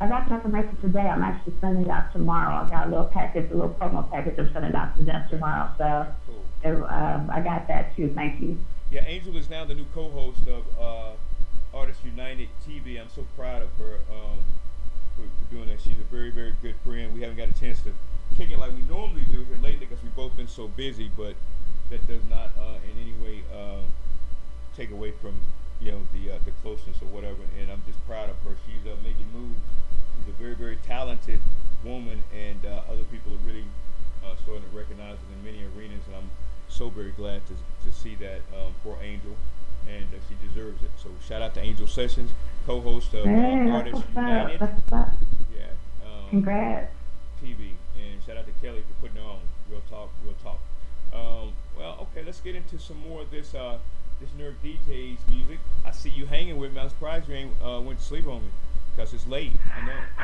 I got the information today. I'm actually sending it out tomorrow. I got a little package, a little promo package. I'm sending it out to them tomorrow. So I got that too. Thank you. Yeah, Angel is now the new co-host of Artists United TV. I'm so proud of her for doing that. She's a very, very good friend. We haven't got a chance to kick it like we normally do here lately because we've both been so busy, but that does not in any way take away from the closeness or whatever. And I'm just proud of her. She's making moves. She's a very, very talented woman, and other people are really starting to recognize it in many arenas, and I'm so very glad to see that for Angel, and she deserves it. So shout out to Angel Sessions, co-host of Artists United. Congrats. TV, and shout out to Kelly for putting her on. Real talk, real talk. Well, okay, let's get into some more of this Nerd DJ's music. I see you hanging with me. I'm surprised you ain't went to sleep on me. Because it's late. I know. I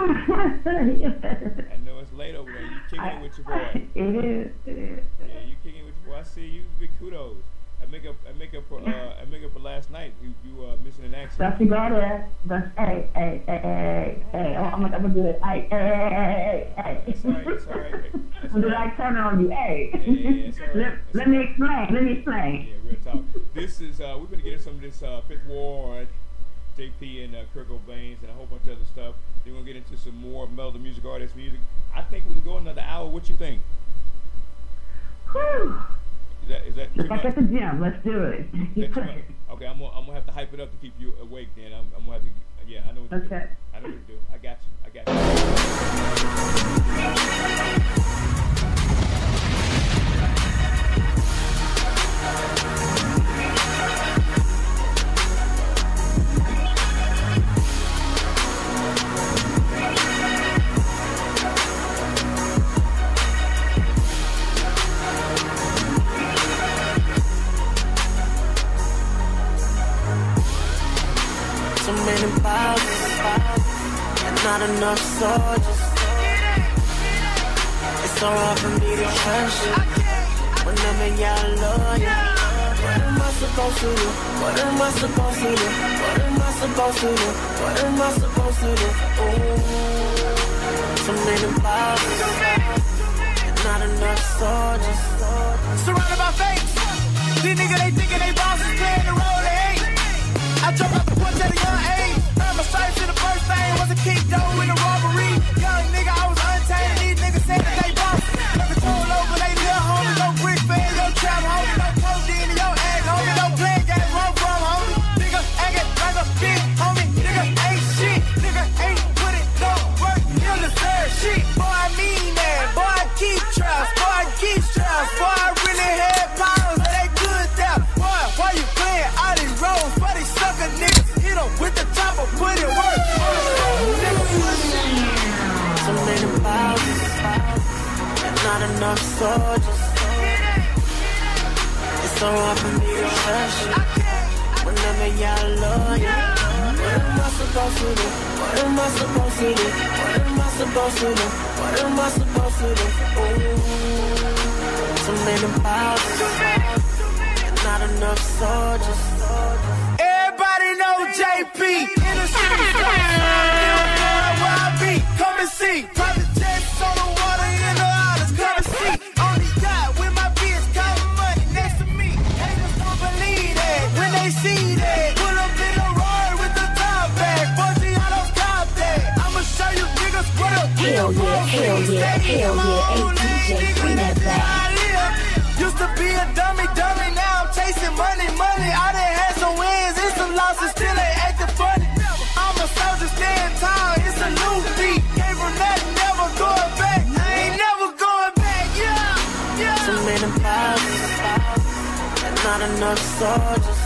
know it's late over there. You kicking it with your boy. It is. Yeah, you kicking it with your boy. I see you. Big kudos. I make up for last night. You missing an accent. That's you got it. That's hey. I'm gonna do it. Hey. It's all right. It's all right. I'm like turn on you. Hey. Yeah, it's all right. Let me explain. Yeah, real talk. This is we're gonna get into some of this Fifth Ward. JP and Kurt Cobain and a whole bunch of other stuff. Then we're going to get into some more mellow music, artist music. I think we can go another hour. What you think? Whew. Is that too much? At the gym. Let's do it. Okay, I'm gonna have to hype it up to keep you awake. Then I'm gonna have to. Yeah, I know what to do. I know what to do. I got So many bodies and not enough soldiers. It's so hard for me to trust you when I'm in your lawyer. What am I supposed to do? What am I supposed to do? What am I supposed to do? What am I supposed to do? Ooh. So many bodies and not enough soldiers. Surrounded by fakes. These niggas, they thinking they bosses playing the role they ain't. I jumped off the porch at a young age. Earned my stripes to the first thing. Was a kick though in a robbery. Young nigga, I was untamed. These niggas say that they boss. No control over they little homie. No brick fan, no trap homie. No codeine in your ass, homie. No playing games, run from homie. Nigga, acting like a big homie. Nigga ain't shit. Nigga ain't put it no work in the third shit. Boy, I mean that. Boy, I keep traps. Boy, I keep straps. Boy, I really had powers. They good down. Boy, why you playing all these roles? Sucker niggas, hit em with the chopper, put it work. So many bodies and not enough soldiers. It's so hard for me to trust you when I'm in your lawyer. What am I supposed to do? What am I supposed to do? What am I supposed to do? What am I supposed to do? Ooh. So many bodies and not enough soldiers. JP in the streets, where I be. Come and see. Private jets on the water in the islands. Come and see. On the yacht with my bitch, counting money next to me. Haters don't believe that when they see that. Pull up in the road with the top bag. Bugsy out of top that. I'ma show you niggas what a hell yeah. Hey DJ, bring that back. Used to be a dummy. Now I'm chasing money. I done had some wins and some losses. Still ain't acting funny. I'm a soldier, stay in town. It's a new beat. Came from nothing, never going back. I ain't never going back. Yeah. So many bodies and not enough soldiers.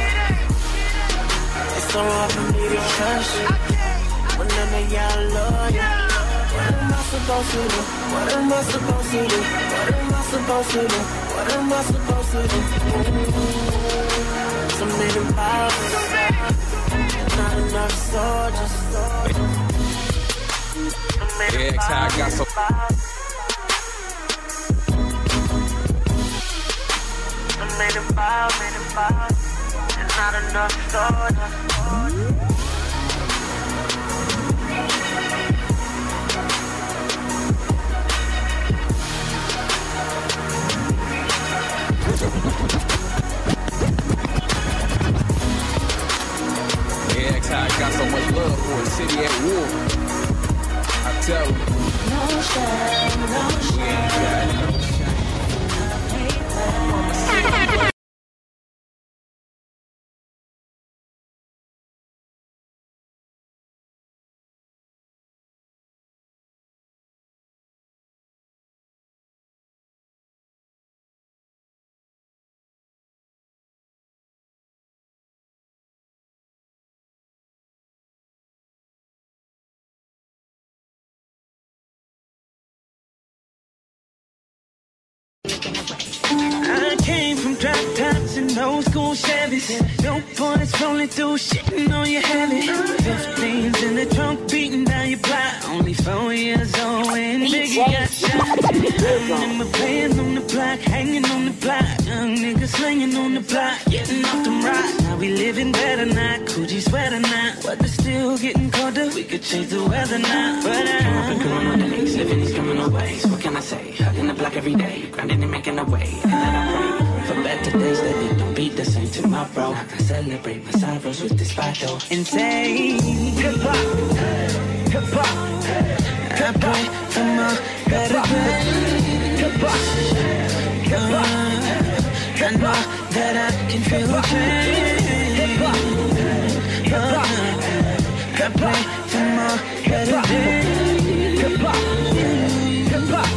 It's so hard for me to trust you when I'm in your lawyer. What am I supposed to do? What am I supposed to do? What am I supposed to do? What am I supposed to do? So many bodies, not enough soldiers. Yeah, I got so. So many bodies, not enough soldiers. we at war. I tell them. No shame, no shame. I came from drop tops and old school Chevys. Dope boys rolling through, shitting on your heavy. 15s in the trunk, beating down your block. Only 4 years old when Biggie got shot. I remember playing on the block, hanging on the block. Young niggas slinging on the block, getting off them rocks. Now we living better now, Coogee sweater now. But it's still getting colder, we could change the weather now. But came up in criminal days, living these criminal ways. What can I say? Hugging the block every day, grinding and making a way. And then I pray for better days that it don't beat the same tomorrow. I can celebrate my sorrows with this battle. insane. Hip-hop, hip-hop. I pray for more better days. Hip-hop, hip-hop. I know that I can feel the change. Hip-hop, hip-hop. I pray for more better days. Hip-hop, hip-hop.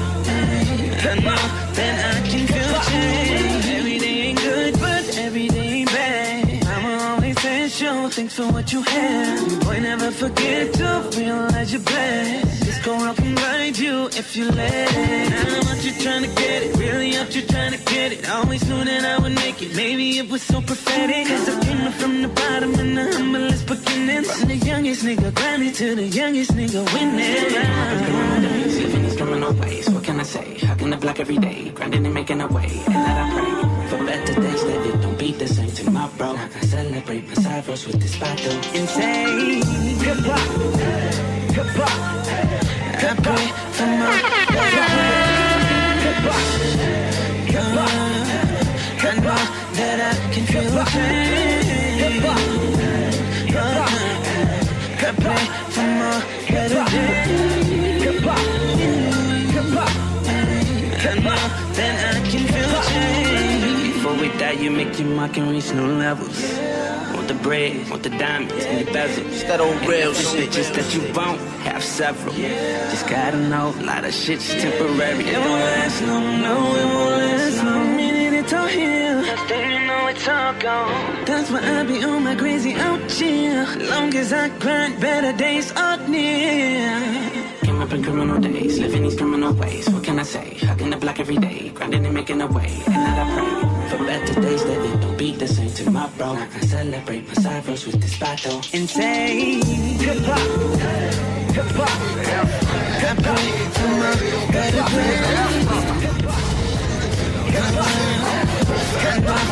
I know that I can feel the change. Every day ain't good, but every day ain't bad. Mama always says, show thanks for what you have. Boy, never forget to realize you're blessed. This go rock and ride you if you let it. I'm out you trying to get it, really out you trying to get it. Always knew that I would make it, maybe it was so prophetic. Cause I came up from the bottom and the humblest beginnings. From the youngest nigga grinding to the youngest nigga winning. Living these criminal ways, what can I say? Hugging the block every day, grinding and making a way. And that I pray for better days that it don't beat the same tomorrow. I can celebrate my sorrows with this battle. Insane. Hip-hop, hip-hop. I pray for more better days. Hip-hop, hip-hop. I know that I can feel the change. Hip-hop, hip-hop. I pray for more better days. Hip-hop, hip-hop. I know that I can feel the change. Before we die, you make your mark and reach new levels. Want the bread, want the diamonds and the bezels. That old real shit, just that you won't have several. Just gotta know, a lot of shit's temporary. It won't last long, no, it won't last long. Minute it's all here, then you know it's all gone. That's why I be on my crazy out here. Long as I grind, better days are near. Came up in criminal days, living these criminal ways. What can I say? Hugging the block every day, grinding and making a way. And that I pray for better days that it don't beat the same tomorrow. I can celebrate my sorrows with this battle. Insane. Hip-hop, hip-hop. I pray for my better days. Hip-hop, hip-hop.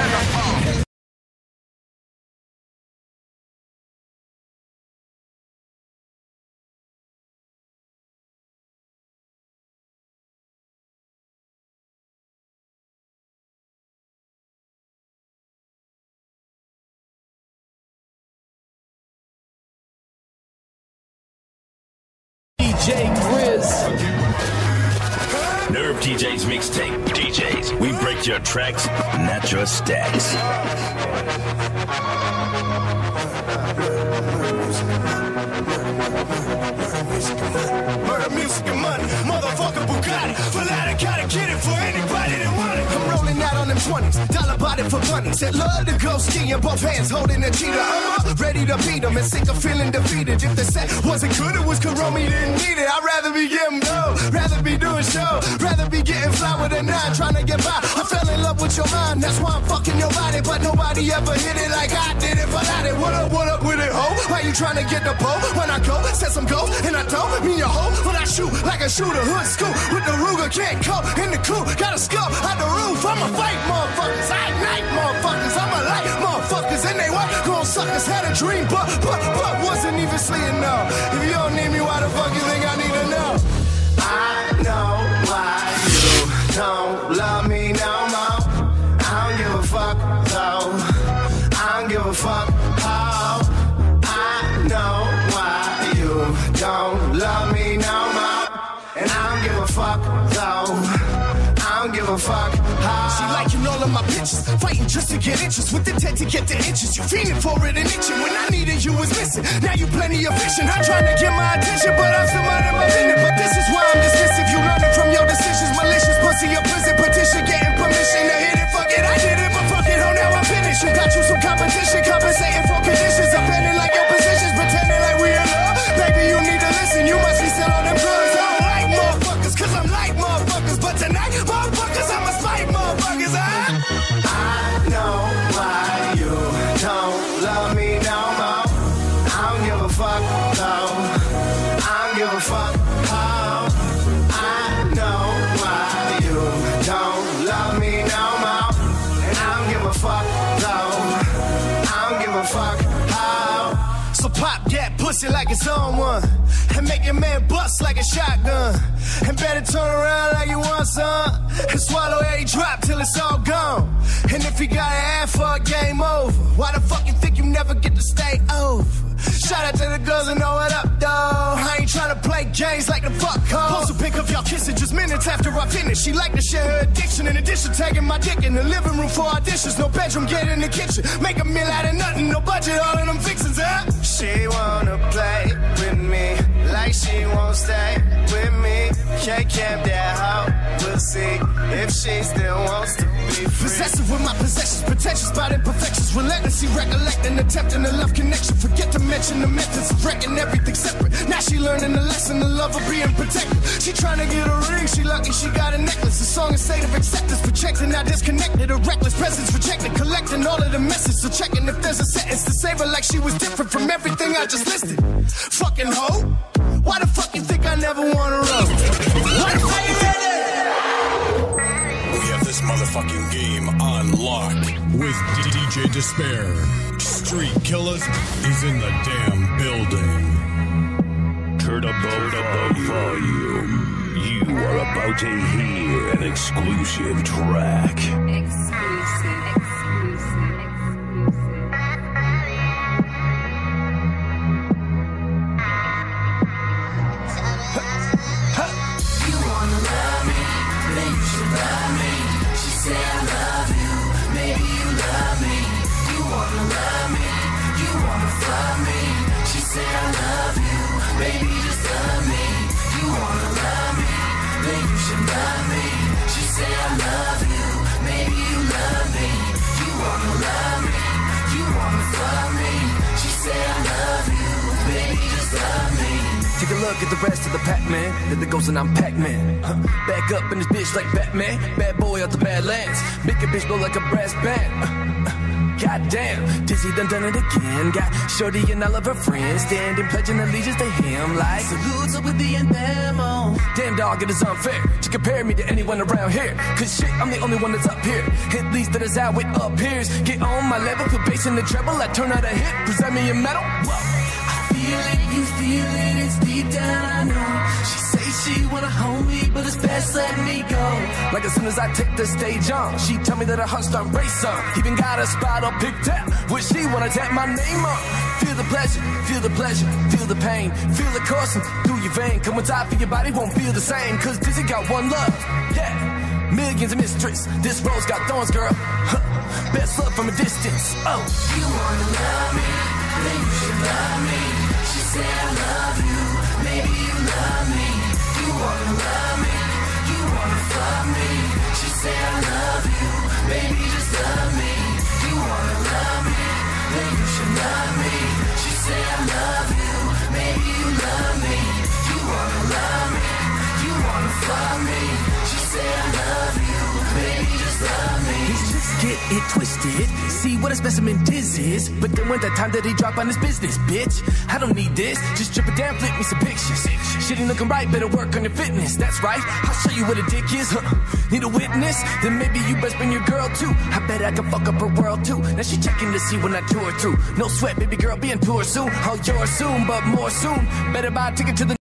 DJ Grizz. Nerve DJs mixtape. DJs, we break your tracks, not your stacks. Murder music and money, motherfucker Bugatti. Fanatic, gotta get it for anybody that want it. I'm rolling out on them 20s, dollar body for bunnies. Said love to go skiing, both hands holding a cheetah. I'm up, ready to beat them and sick of feeling defeated. If the set wasn't good, it was Karomi, didn't need it. I'd rather be getting dough, rather be doing show, rather be getting fly with a 9, trying to get by. I fell in love with your mind, that's why I'm fucking your body. But nobody ever hit it like I did it. But I did, what up with it, ho? Why you trying to get the pole? When I go, set some goals, and I don't mean your hoe. When I shoot like a shooter, hood school with the Ruger, can't come in the cool. Got a skull out the roof, I'ma fight motherfuckers. I ignite motherfuckers, I'ma light motherfuckers. And they what? Gon' suckers had a dream, but wasn't even sleeping now. If you don't need me, why the fuck you think I need to know? I know why you don't love me no more. I don't give a fuck though. I don't give a fuck how. I know why a fuck how. She liking all of my pictures, fighting just to get interest, with intent to get the inches. You feeling for it and itching. When I needed you was missing. Now you plenty of fiction. I'm trying to get my attention, but I'm still minding my business. But this is why I'm dismissive. You learning from your decisions. Malicious pussy, a prison petition, getting permission to hit it. Fuck it, I did it, but fuck it, oh now I'm finished. You got you some competition, compensating for conditions. Offending like your positions, pretending like we in love. Baby, you need to listen. You must be still on them drugs. I don't like motherfuckers, cause I'm like motherfuckers. But tonight, motherfuckers, I'ma spite motherfuckers. I know why you don't love me no more. I don't give a fuck, no. I don't give a fuck, oh. I know why you don't love me no more. And I don't give a fuck, no. I don't give a fuck, oh. So pop that pussy like it's on one. And make your man bust like a shotgun. And better turn around like you want some. And swallow every drop till it's all gone. And if you got an ass for a game over, why the fuck you think you never get to stay over? Shout out to the girls that know what up, though. I ain't tryna play games like the fuck hoes. Post a pic of y'all kissing just minutes after I finish. She like to share her addiction. In addition, tagging my dick in the living room for auditions. No bedroom, get in the kitchen. Make a meal out of nothing, no budget, all of them fixins', huh? She wanna play with me like she won't stay with me. Can't camp that hoe. We'll see if she still wants to be free. Possessive with my possessions, pretentious about imperfections. Relentlessly recollecting, attempting a love connection. Forget to mention the methods of wrecking everything separate. Now she learning the lesson, the love of being protected. She trying to get a ring, she lucky she got a necklace. A song in state of acceptance, projecting, now disconnected. A reckless presence, rejected, collecting all of the message. So checking if there's a sentence to save her like she was different from everything I just listed. Fucking hoe, why the fuck you think I never wanna run? Why the fuck you think We have this motherfucking game on lock with DJ Despair. Street Killers is in the damn building. Turn up the volume. You are about to hear an exclusive track. Take a look at the rest of the Pac-Man. Then the ghost and I'm Pac-Man. Back up in this bitch like Batman. Bad boy out the Badlands. Make a bitch blow like a brass band. Goddamn, Dizzy done it again. Got Shorty and all of her friends standing pledging allegiance to him like salutes up with the anthem. Damn dog, it is unfair to compare me to anyone around here. Cause shit, I'm the only one that's up here. At least that is how it appears. Get on my level, put bass in the treble. I turn out a hit, present me a medal. Whoa. Feel it, you feel it, it's deep down, I know. She say she wanna hold me, but it's best let me go. Like as soon as I take the stage on, she tell me that her heart start racing. Even got a spot up picked out, where she wanna tap my name on. Feel the pleasure, feel the pleasure, feel the pain. Feel it coursing through your vein. Come on top of your body, won't feel the same. Cause Dizzy got one love, yeah. Millions of mistress, this rose got thorns, girl. Best love from a distance, oh. You wanna love me, then you should love me. She said I love you, maybe you love me. You wanna love me, you wanna fuck me. She said I love you, baby just love me. You wanna love me, then you should love me. She said I love you, maybe you love me. You wanna love me, you wanna fuck me. She said I love you, baby just love me. Just get it twisted, see what a specimen Diz is. But then when that time that he drop on his business, bitch, I don't need this, just strip it down, flip me some pictures. Shit ain't looking right, better work on your fitness. That's right, I'll show you what a dick is, Need a witness? Then maybe you best bring your girl too. I bet I can fuck up her world too. Now she checking to see when I tour through. No sweat, baby girl, be in tour soon. Oh, yours soon, but more soon. Better buy a ticket to the